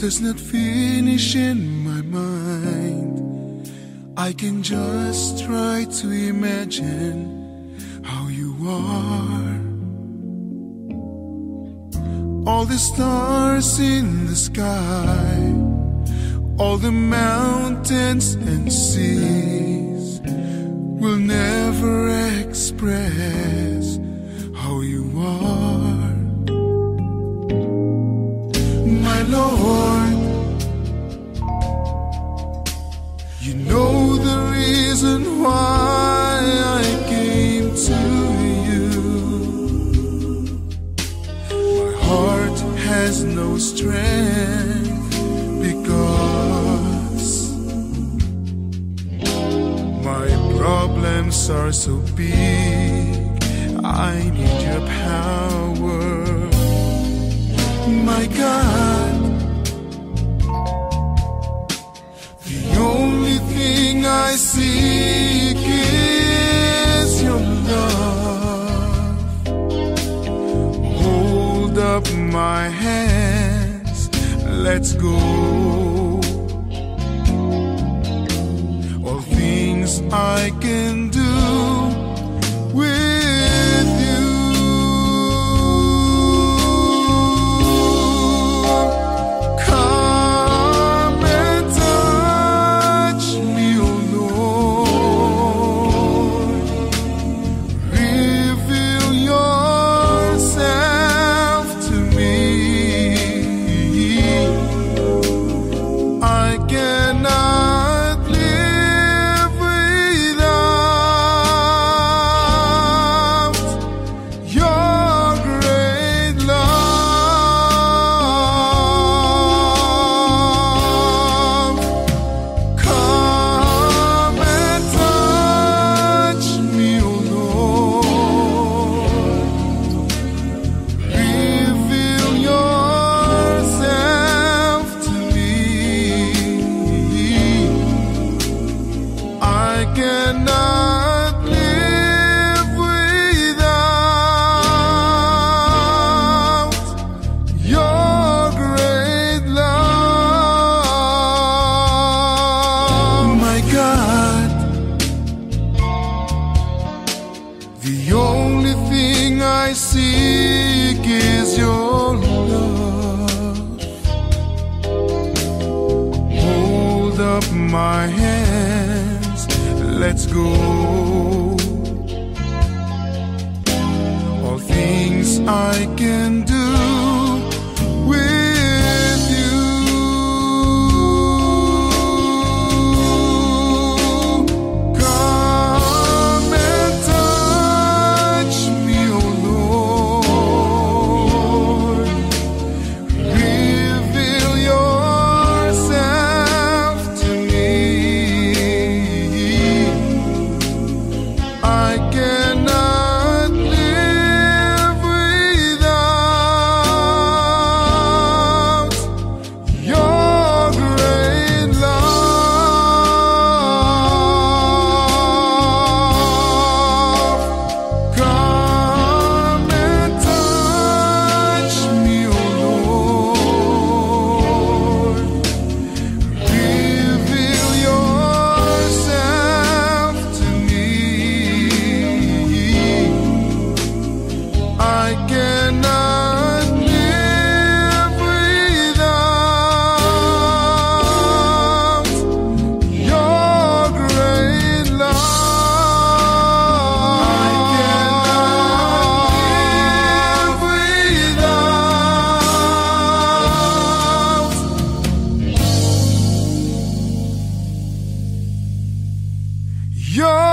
does not finish in my mind. I can just try to imagine how you are. All the stars in the sky, all the mountains and seas will never express how you are. My Lord, you know the reason why I came to you. My heart has no strength because my problems are so big. I need your power. My God, the only thing I seek is your love. Hold up my hands, let's go. All things I can do with you. Come and touch me, oh Lord. Reveal yourself to me. I cannot live without your great love. Come and touch me, oh Lord. Reveal yourself to me. I cannot live without your great love. My God, the only thing I seek is your love. Hold up my hands, let's go. All things I can do with you. Come and touch me, oh Lord. Reveal yourself to me. I cannot live without your great love. Come and touch me, oh Lord. Reveal yourself to me. I cannot live without your great love. I cannot live without your